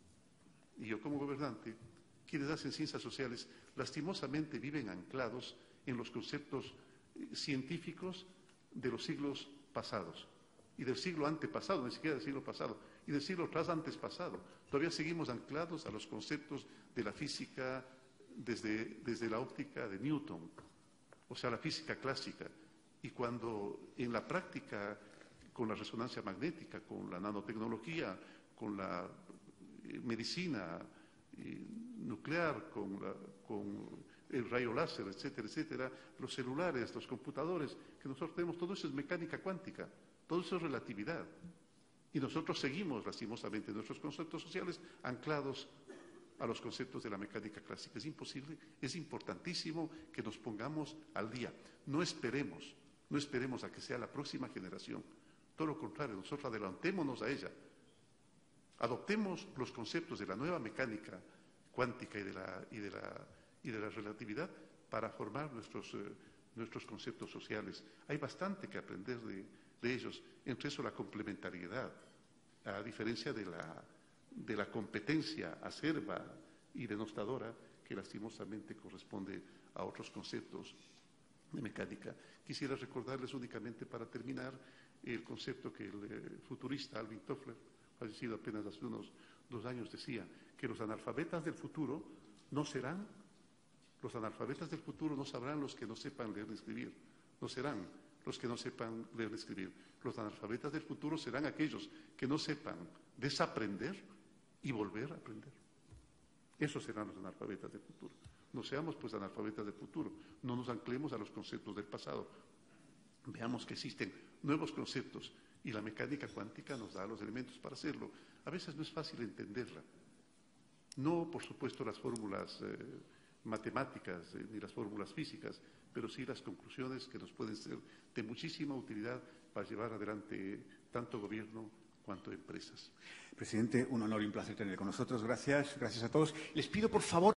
y yo como gobernante, quienes hacen ciencias sociales, lastimosamente viven anclados en los conceptos científicos de los siglos pasados y del siglo antepasado, ni siquiera del siglo pasado, y del siglo tras antes pasado. Todavía seguimos anclados a los conceptos de la física desde la óptica de Newton, o sea, la física clásica. Y cuando en la práctica, con la resonancia magnética, con la nanotecnología, con la medicina nuclear, con el rayo láser, etcétera, etcétera, los celulares, los computadores que nosotros tenemos, todo eso es mecánica cuántica, todo eso es relatividad. Y nosotros seguimos, lastimosamente, nuestros conceptos sociales anclados a los conceptos de la mecánica clásica. Es imposible, es importantísimo que nos pongamos al día. No esperemos a que sea la próxima generación. Todo lo contrario, nosotros adelantémonos a ella. Adoptemos los conceptos de la nueva mecánica cuántica y de la relatividad para formar nuestros conceptos sociales. Hay bastante que aprender de ellos, entre eso la complementariedad, a diferencia de la competencia acerba y denostadora que lastimosamente corresponde a otros conceptos de mecánica. Quisiera recordarles únicamente para terminar el concepto que el futurista Alvin Toffler, fallecido apenas hace unos 2 años, decía, que los analfabetas del futuro no sabrán los que no sepan leer ni escribir, no serán los que no sepan leer ni escribir. Los analfabetas del futuro serán aquellos que no sepan desaprender y volver a aprender. Esos serán los analfabetas del futuro. No seamos pues analfabetas del futuro, no nos anclemos a los conceptos del pasado. Veamos que existen nuevos conceptos y la mecánica cuántica nos da los elementos para hacerlo. A veces no es fácil entenderla. No, por supuesto, las fórmulas matemáticas ni las fórmulas físicas, pero sí las conclusiones que nos pueden ser de muchísima utilidad para llevar adelante tanto gobierno cuanto empresas. Presidente, un honor y un placer tener con nosotros. Gracias a todos. Les pido, por favor,